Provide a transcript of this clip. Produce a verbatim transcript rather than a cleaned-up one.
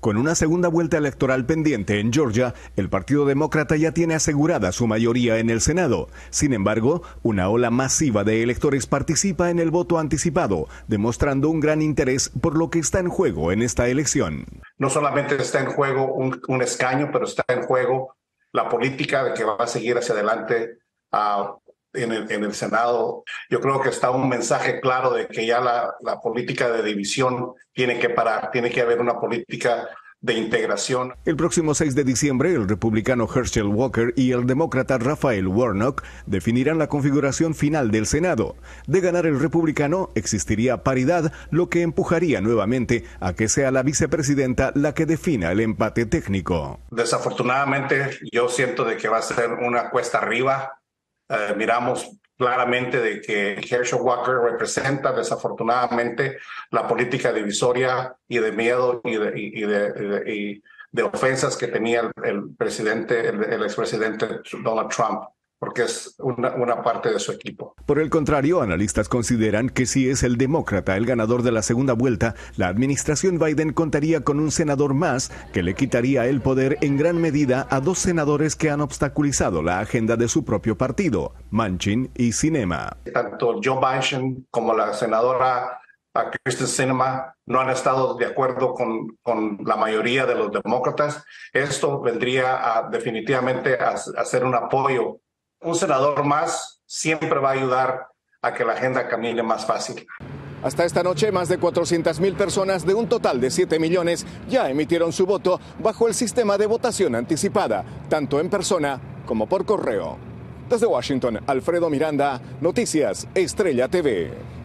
Con una segunda vuelta electoral pendiente en Georgia, el Partido Demócrata ya tiene asegurada su mayoría en el Senado. Sin embargo, una ola masiva de electores participa en el voto anticipado, demostrando un gran interés por lo que está en juego en esta elección. No solamente está en juego un, un escaño, pero está en juego la política de que va a seguir hacia adelante uh, en, el, en el Senado. Yo creo que está un mensaje claro de que ya la, la política de división tiene que parar, tiene que haber una política de integración. El próximo seis de diciembre, el republicano Herschel Walker y el demócrata Raphael Warnock definirán la configuración final del Senado. De ganar el republicano, existiría paridad, lo que empujaría nuevamente a que sea la vicepresidenta la que defina el empate técnico. Desafortunadamente, yo siento de que va a ser una cuesta arriba. Uh, miramos claramente de que Herschel Walker representa desafortunadamente la política divisoria y de miedo y de, y de, y de, y de ofensas que tenía el, el presidente, el, el expresidente Donald Trump, porque es una, una parte de su equipo. Por el contrario, analistas consideran que si es el demócrata el ganador de la segunda vuelta, la administración Biden contaría con un senador más que le quitaría el poder en gran medida a dos senadores que han obstaculizado la agenda de su propio partido, Manchin y Sinema. Tanto Joe Manchin como la senadora Kyrsten Sinema no han estado de acuerdo con, con la mayoría de los demócratas. Esto vendría a, definitivamente a, a ser un apoyo. Un senador más siempre va a ayudar a que la agenda camine más fácil. Hasta esta noche, más de cuatrocientas mil personas de un total de siete millones ya emitieron su voto bajo el sistema de votación anticipada, tanto en persona como por correo. Desde Washington, Alfredo Miranda, Noticias Estrella T V.